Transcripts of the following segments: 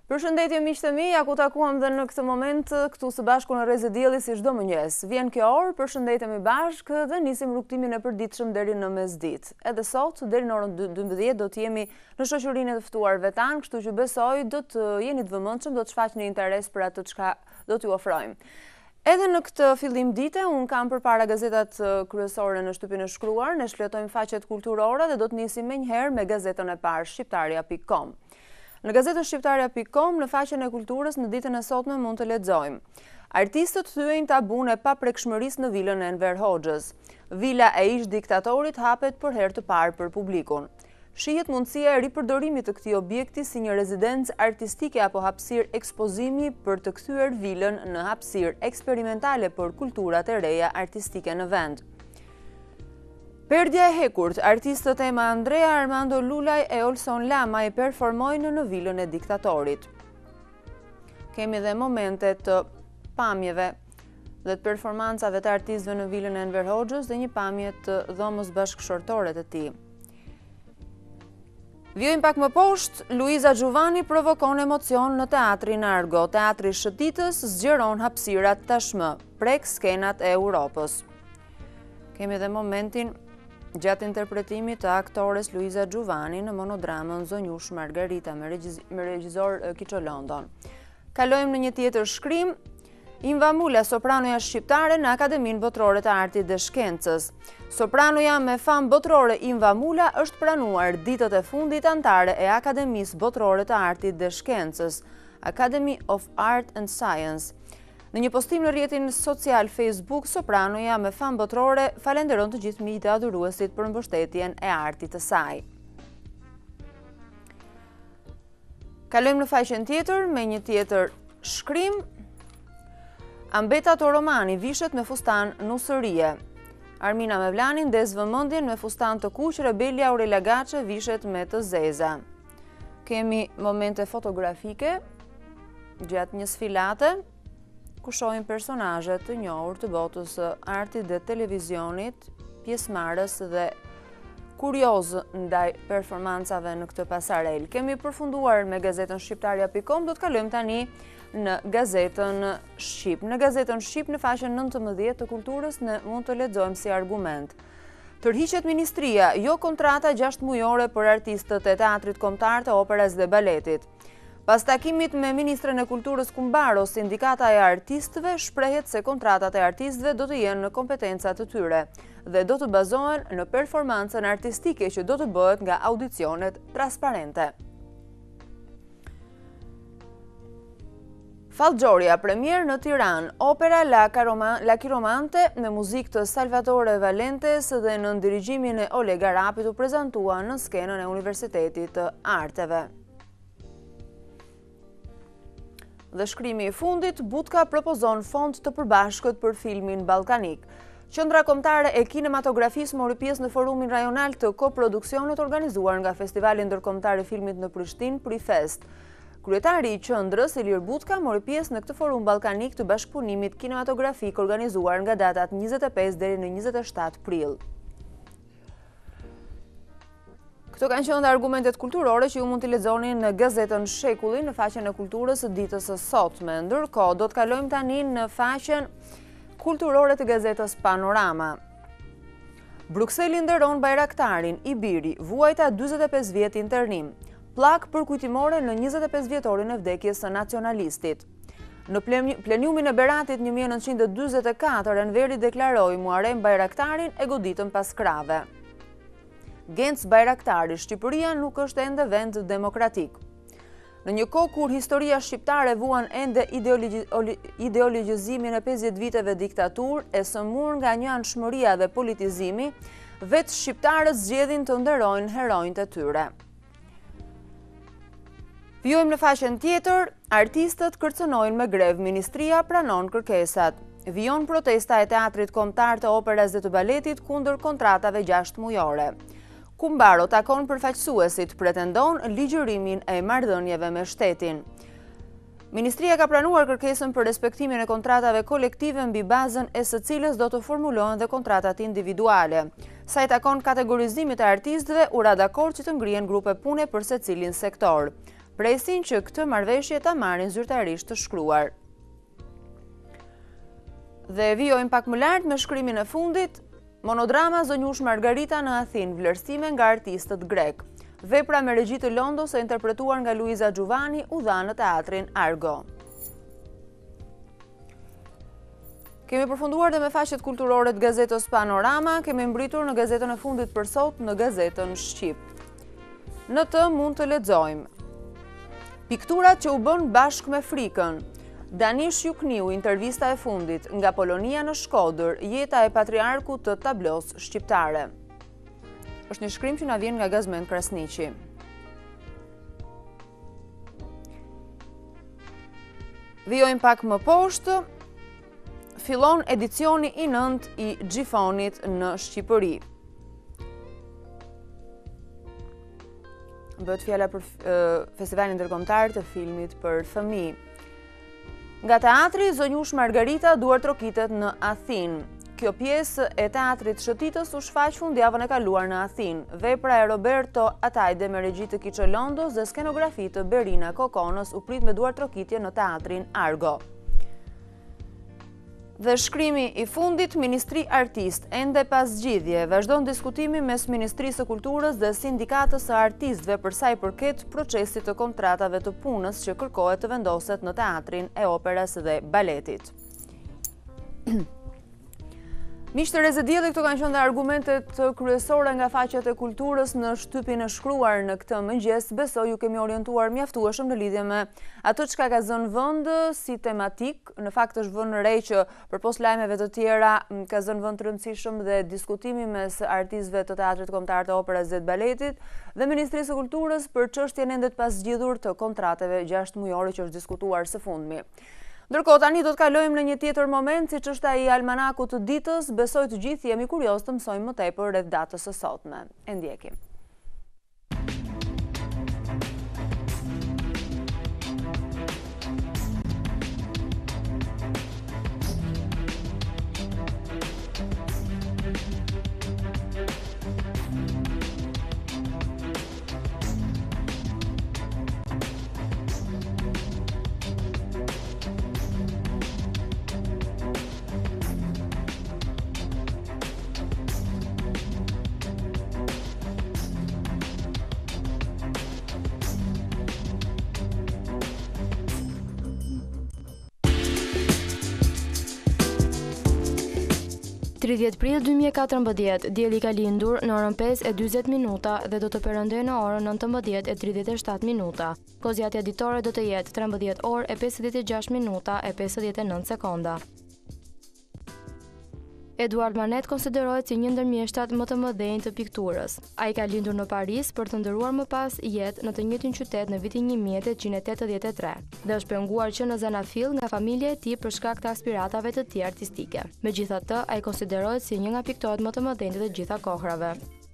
Përshëndetje miqtë e mi, ja ku takuam dhe në këtë moment këtu së bashku në Rreze Dielli si çdo mëngjes. Vjen kjo orë, përshëndetemi bashkë dhe nisim rrugtimin e përditshëm deri në mesditë. Edhe sot deri në orën 12 do të jemi në shoqërinë e të ftuarve tan, kështu që besoj do të jeni të vëmendshëm, do të shfaqni interes për atë çka do t'ju ofrojmë. Edhe në këtë fillim dite, unë kam përpara gazetat kryesore në shtypin e shkruar, ne shfletojmë faqet kulturore dhe do të nisim menjëherë me gazetën e parë shqiptaria.com. Në gazetën shqiptaria.com, në faqen e kulturës, në ditën e sotme mund të lexojmë: artistët thyejnë tabun e paprekshmërisë në vilën e Enver Hoxhës. Vila e ish diktatorit hapet për herë të parë për publikun. Shihet mundësia e ripërdorimit të këtij objekti si një rezidencë artistike apo hapësirë ekspozimi për të kthyer vilën në hapësirë eksperimentale për kulturat e reja artistike në vend. Perdja e hekurt, artistët Ema Andrea, Armando Lulaj e Olson Lama i performojnë në vilën e diktatorit. Kemi dhe momentet të pamjeve dhe të performancave të artistëve në vilën e Enver Hoxhës dhe një pamje të dhomës bashkëshortore të tij. Vjojmë pak më poshtë, Luiza Giovanni provokon emocion në teatrin Argo. Teatri Shëtitës zgjeron hapësirat tashmë, prek skenat e Europës. Kemi dhe momentin gjatë interpretimit të aktores Luiza Giovanni në monodramën Zonjush Margarita me regjizor Kiço London. Kalojmë në një tjetër shkrim. Invamula, sopranoja shqiptare në Akademinë Botërore të Artit dhe Shkencës. Sopranoja me famë botërore Invamula është pranuar ditët e fundit antare e Akademisë Botërore të Artit dhe Shkencës, Academy of Art and Science. Në një postim në rrjetin social Facebook, sopranoja me famë botërore falenderon të gjithë mijët e adhuruesit për mbështetjen e artit të saj. Kalojmë në faqen tjetër me një tjetër shkrim. Ambeta Toromani vishet me fustan nusërie. Armina Mevlani ndez vëmendjen me fustan të kuq, Rebelia Aurela Gaçe vishet me të zeza. Kemi momente fotografike gjatë një sfilate ku shohim personazhe të njohur të botës së artit dhe televizionit, pjesëmarrës dhe kurioz ndaj performancave në këtë pasarel. Kemi përfunduar me gazetën shqiptaria.com, do të kalojmë tani në gazetën Shqip. Në gazetën Shqip, në faqen 19 të kulturës, ne mund të lexojmë si argument: tërhiqet ministria, jo kontrata 6 mujore për artistët e teatrit kombëtar, të operës dhe baletit. Pas takimit me ministrën e kulturës Kumbaro, sindikata e artistëve shprehet se kontratat e artistëve do të jenë në kompetencat të tyre dhe do të bazohen në performancën artistike që do të bëhet nga audicionet transparente. Fallxhoria, premier në Tiranë, opera La Chiromante me muzikë të Salvatore Valentes dhe në dirigjimin e Oleg Arapit u prezantua në skenën e Universitetit të Arteve. Dhe shkrimi i fundit, Butka propozon fond të përbashkët për filmin ballkanik. Qendra Kombëtare e Kinematografisë mori pjesë në forumin rajonal të koproduksionit organizuar nga Festivali Ndërkombëtar i Filmit në Prishtinë, Prifest. Kryetari i qendrës, Ilir Butka, mori pjesë në këtë forum ballkanik të bashkëpunimit kinematografik organizuar nga datat 25 deri në 27 prill. Këto kanë qenë argumentet kulturore që ju mund t'i lexoni në gazetën Shekulli në faqen e kulturës së ditës së sotme. Ndërkohë, do të kalojmë tani në faqen kulturore të gazetës Panorama. Brukseli nderon Bajraktarin, Ibiri, vuajta 45 vjet internim. Plak përkujtimore në 25 vjetorin e vdekjes së nacionalistit. Në pleniumin e Beratit 1944, Enveri deklaroi Muharrem Bajraktarin e goditën pas krave. Genc Bajraktari, Shqipëria nuk është ende vend demokratik. Në një kohë kur historia shqiptare vuan ende ideologjizimin e 50 viteve diktaturë e sëmur nga një anshmëria dhe politizimi, vetë shqiptarët zgjedhin të nderojnë heronjtë e tyre. Vjojmë në faqen tjetër, artistët kërcënojnë me grev, ministria pranon kërkesat. Vijon protesta e teatrit kombëtar, të operës dhe të baletit kundër kontratave 6 mujore. Kumbaro takon përfaqësuesit, pretendon ligjërimin e marrëdhënieve me shtetin. Ministria ka pranuar kërkesën për respektimin e kontratave kolektive mbi bazën e së cilës do të formulohen dhe kontratat individuale. Sa i takon kategorizimit e artistëve, u ra dakord që të ngrihen grupe pune për secilin sektor. presin që këtë marrëveshje ta marrin zyrtarisht të shkruar. Dhe vijojmë pak më lart me shkrimin e fundit, monodrama Zonjush Margarita në Athinë, vlerësime nga artistët grek. Vepra me regji të Londos e interpretuar nga Luiza Giovanni u dha në teatrin Argo. Kemi përfunduar dhe me faqet kulturore të gazetës Panorama, kemi mbritur në gazetën e fundit për sot në gazetën Shqip. Në të mund të lexojmë: pikturat që u bën bashkë me frikën. Danish Jukniu, intervista e fundit, nga Polonia në Shkodër, jeta e patriarkut të tablos shqiptare. Është një shkrim që na vjen nga Gazmend Krasniqi. Vijojmë pak më poshtë. Fillon edicioni i 9 i Gjifonit në Shqipëri. Bëhet fjala për festivalin ndërkombëtar të filmit për fëmijë. Nga teatri, Zonjush Margarita duar trokitet në Athinë. Kjo pjesë e teatrit Shëtitës u shfaq fundjavën e kaluar në Athinë. Vepra e Roberto Atajde me regji të Kiço Londos dhe skenografi të Berina Kokonës u prit me duar trokitje në teatrin Argo. Dhe shkrimi i fundit, Ministri Artist, ende pas zgjidhje, vazhdon diskutimi mes Ministrisë së Kulturës dhe Sindikatës së Artistëve për sa i përket procesit të kontratave të punës që kërkohet të vendoset në teatrin e operës dhe baletit. Miqtë, Rreze Dielli, këto kanë qenë dhe argumentet kryesore nga faqet e kulturës në shtypin e shkruar në këtë mëngjes. Besoj ju kemi orientuar mjaftueshëm në lidhje me atë çka ka zënë vend si tematik. Në fakt është vënë re që përpos lajmeve të tjera ka zënë vend të rëndësishëm dhe diskutimi mes artistëve të teatrit kombëtar të operës dhe të baletit dhe Ministrisë së Kulturës për çështjen ende të paszgjidhur të kontrateve 6 mujore që është diskutuar së fundmi. Ndërkohë tani do të kalojmë në një tjetër moment, siç është ai i almanakut të ditës. Besoj të gjithë jemi kurioz të mësojmë më tepër rreth datës së sotme. E ndjekim. Prill 2014, Dielli ka lindur në orën 5:40 dhe do të perëndojë në orën 19:37. Kozjatja ditore do të jetë 13 orë e 56 minuta e 59 sekonda. Eduard Manet konsiderohet si një ndër mjeshtat më të mëdhenj të pikturës. Ai ka lindur në Paris për të ndëruar më pas jetë në të njëjtin qytet në vitin 1883 dhe është penguar që në Zanafill nga familja e tij për shkak të aspiratave të tij artistike. Megjithatë, ai konsiderohet si një nga piktorët më të mëdhenj të gjitha kohrave.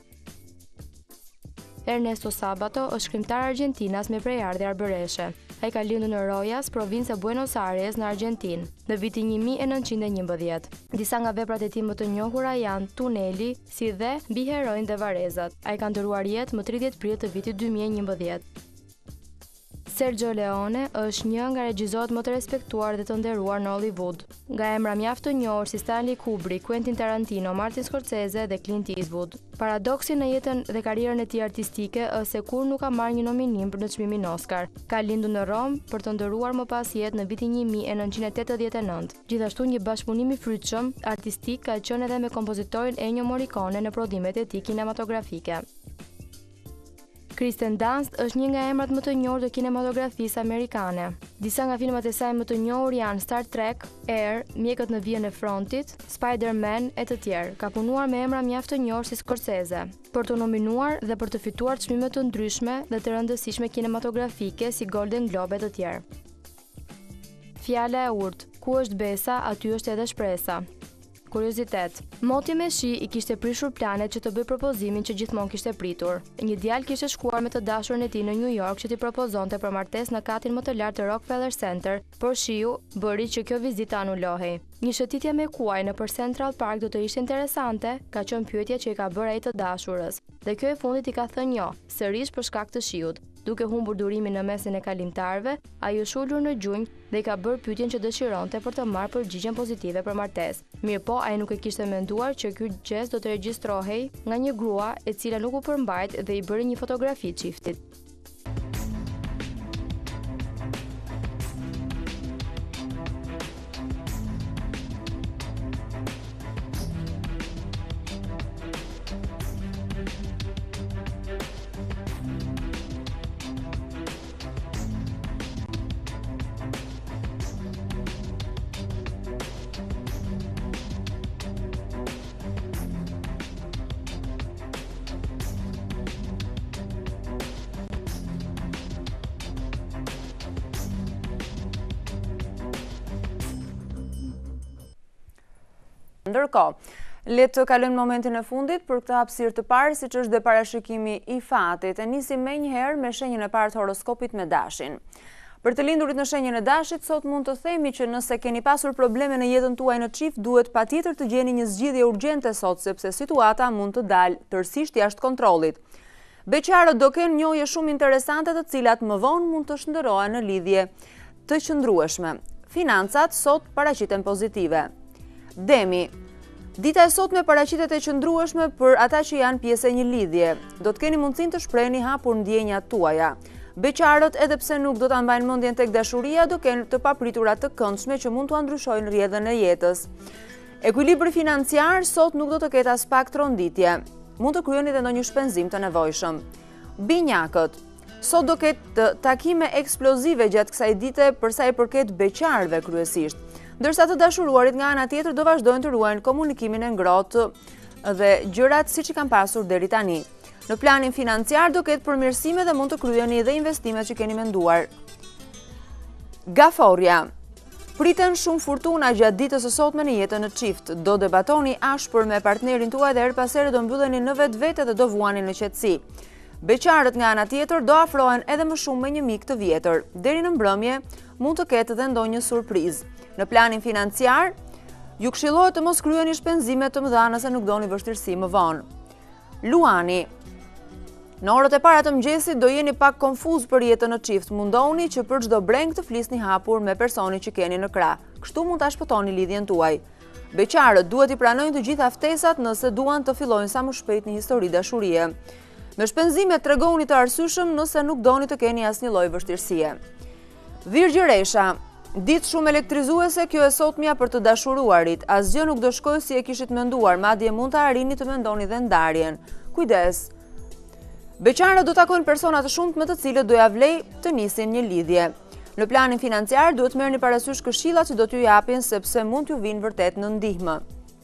Ernesto Sabato është shkrimtar argjentinas me prejardhje arbëreshe. Ai ka lindur në Rojas, provinca Buenos Aires në Argjentinë, në vitin 1911. Disa nga veprat e tij më të njohura janë Tuneli, si dhe Mbi Heroin dhe Varezat. Ai ka ndëruar jetë më 30 prill të vitit 2011. Sergio Leone është një nga regjisorët më të respektuar dhe të nderuar në Hollywood. Nga emra mjaft të njohur si Stanley Kubrick, Quentin Tarantino, Martin Scorsese dhe Clint Eastwood. Paradoksi në jetën dhe karrierën e tij artistike është se kur nuk ka marrë një nominim për në çmimin Oscar. Ka lindur në Rom për të ndëruar më pas jetë në vitin 1989. Gjithashtu një bashkëpunim i frytshëm artistik ka qenë edhe me kompozitorin Ennio Morricone në prodhimet e tij kinematografike. Kristen Dunst është një nga emrat më të njohur të kinematografisë amerikane. Disa nga filmat e saj më të njohur janë Star Trek, Air, Mjekët në vijën e frontit, Spider-Man e të tjerë. Ka punuar me emra mjaft të njohur si Scorsese, për të nominuar dhe për të fituar çmime të ndryshme dhe të rëndësishme kinematografike si Golden Globe e të tjerë. Fjala e urtë, ku është besa, aty është edhe shpresa. Kuriozitet. Moti me shi i kishte prishur planet që të bëj propozimin që gjithmonë kishte pritur. Një djalë kishte shkuar me të dashurën e tij në New York që t'i propozonte për martesë në katin më të lartë të Rockefeller Center, por shiu bëri që kjo vizitë anulohej. Një shëtitje me kuaj nëpër Central Park do të ishte interesante, ka qenë pyetja që i ka bërë ai të dashurës. Dhe kjo e fundit i ka thënë jo, sërish për shkak të shiut. duke humbur durimin në mesin e kalimtarëve, ai u shulur në gjunjë dhe i ka bërë pyetjen që dëshironte për të marrë përgjigjen pozitive për martesë. Mirëpo ai nuk e kishte menduar që ky gjest do të regjistrohej nga një grua e cila nuk u përmbajt dhe i bëri një fotografi çiftit. Ndërkohë, le të kalojmë momentin e fundit për këtë hapësirë të parë, siç është dhe parashikimi i fatit. E nisim menjëherë me shenjën e parë të horoskopit me dashin. Për të lindurit në shenjën e dashit, sot mund të themi që nëse keni pasur probleme në jetën tuaj në çift, duhet patjetër të gjeni një zgjidhje urgjente sot, sepse situata mund të dalë tërësisht jashtë kontrollit. Beqarët do kenë njohje shumë interesante, të cilat më vonë mund të shndërrohen në lidhje të qëndrueshme. Financat sot paraqiten pozitive. Demi, dita e sotme paraqitet e qëndrueshme për ata që janë pjesë e një lidhje. Do të keni mundësinë të shprehni hapur ndjenjat tuaja. Beqarët, edhe pse nuk do ta mbajnë mendjen tek dashuria, do kenë të papritura të këndshme që mund t'u ndryshojnë rrjedhën e jetës. Ekuilibri financiar sot nuk do të ketë as pak tronditje. Mund të kryeni edhe ndonjë shpenzim të nevojshëm. Binjakët, sot do ketë takime eksplozive gjatë kësaj dite për sa i përket beqarëve kryesisht. Ndërsa të dashuruarit nga ana tjetër do vazhdojnë të ruajnë komunikimin e ngrohtë dhe gjërat siç i kanë pasur deri tani. Në planin financiar do ketë përmirësime dhe mund të kryeni edhe investimet që keni menduar. Gaforja. Priten shumë fortuna gjatë ditës së sotme në jetën në çift. Do debatoni ashpër me partnerin tuaj dhe her pas here do mbylleni në vetvete dhe do vuani në qetësi. Beqarët nga ana tjetër do afrohen edhe më shumë me një mik të vjetër. Deri në mbrëmje mund të ketë edhe ndonjë surprizë. Në planin financiar, ju këshillohet të mos kryeni shpenzime të mëdha nëse nuk doni vështirësi më vonë. Luani. Në orët e para të mëngjesit do jeni pak konfuz për jetën në çift. Mundoni që për çdo breng të flisni hapur me personin që keni në krah. Kështu mund ta shpëtoni lidhjen tuaj. Beqarët duhet i pranojnë të gjitha ftesat nëse duan të fillojnë sa më shpejt një histori dashurie. Me shpenzime tregoni të arsyeshëm nëse nuk doni të keni asnjë lloj vështirësie. Virgjëresha. Ditë shumë elektrizuese kjo e sotmja për të dashuruarit. Asgjë nuk do shkojë si e kishit menduar, madje mund të arrini të mendoni dhe ndarjen. Kujdes. Beqarët do takojnë persona të shumtë me të cilët do ja vlej të nisin një lidhje. Në planin financiar duhet merrni parasysh këshillat që do t'ju japin sepse mund t'ju vinë vërtet në ndihmë.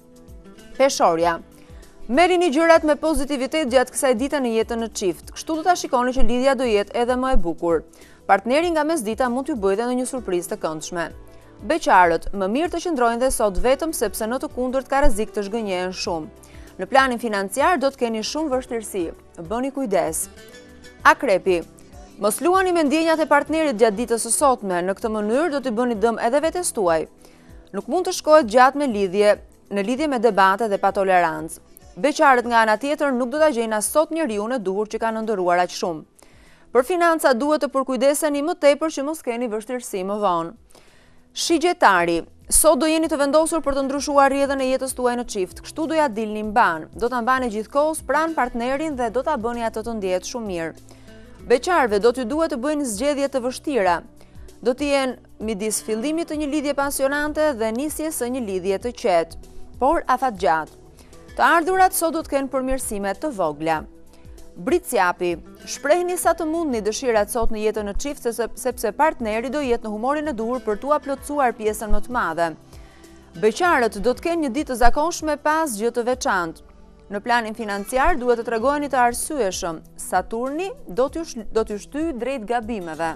Peshorja. Merrini gjërat me pozitivitet gjatë kësaj dite në jetën në çift. Kështu do ta shikoni që lidhja do jetë edhe më e bukur. Partneri nga mesdita mund t'ju bëjë edhe një surprizë të këndshme. Beqarët, më mirë të qëndrojnë dhe sot vetëm sepse në të kundërt ka rrezik të zhgënjehen shumë. Në planin financiar do të keni shumë vështirësi. Bëni kujdes. Akrepi. Mos luani me ndjenjat e partnerit gjatë ditës së sotme, në këtë mënyrë do t'i bëni dëm edhe vetes tuaj. Nuk mund të shkohet gjatë në lidhje me debate dhe pa tolerancë. Beqarët nga ana tjetër nuk do ta gjejnë as sot njeriu e duhur që kanë ndëruar aq shumë. Për financa duhet të përkujdeseni më tepër që mos keni vështirësi më vonë. Shigjetari, sot do jeni të vendosur për të ndryshuar rrjedhën e jetës tuaj në çift, kështu do ja dilni mban. Do ta mbani gjithkohës pranë partnerin dhe do ta bëni atë të ndjehet shumë mirë. Beqarëve do t'ju duhet të bëjnë zgjedhje të vështira. Do të jenë midis fillimit të një lidhje pasionante dhe nisjes së një lidhje të qetë, por afatgjatë. Të ardhurat sot do të kenë përmirësime të vogla. Britsjapi, shprehni sa të mundni dëshirat sot në jetën në çift sepse partneri do jetë në humorin e duhur për t'u plotësuar pjesën më të madhe. Beqarët do të kenë një ditë të zakonshme pas gjë të veçantë. Në planin financiar duhet të tregojeni të arsyeshëm. Saturni do t'ju shtyjë drejt gabimeve.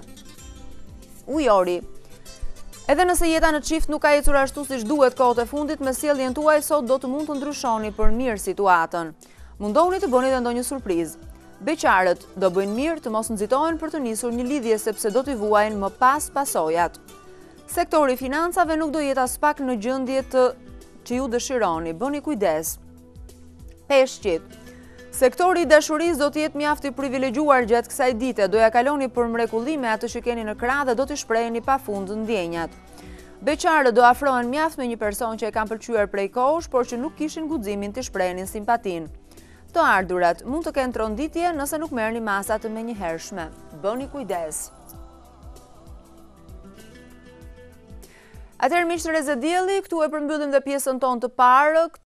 Ujori. Edhe nëse jeta në çift nuk ka ecur ashtu siç duhet kohët e fundit, me sjelljen tuaj sot do të mund të ndryshoni për mirë situatën. Mundoni të bëni edhe ndonjë surprizë. Beqarët do bëjnë mirë të mos nxitohen për të nisur një lidhje sepse do t'i vuajnë më pas pasojat. Sektori i financave nuk do jetë as pak në gjendje që ju dëshironi, bëni kujdes. Peshqit. Sektori i dashurisë do të jetë mjaft i privilegjuar gjatë kësaj dite, do ja kaloni për mrekullime atë që keni në krah dhe do të shpreheni pafund ndjenjat. Beqarët do afrohen mjaft me një person që e kanë pëlqyer prej kohësh, por që nuk kishin guximin të shprehenin simpatin. Të ardhurat mund të kenë tronditje nëse nuk merrni masa të menjëhershme. Bëni kujdes. Atëherë miq të Rreze Dielli, këtu e përmbyllim dhe pjesën tonë të parë.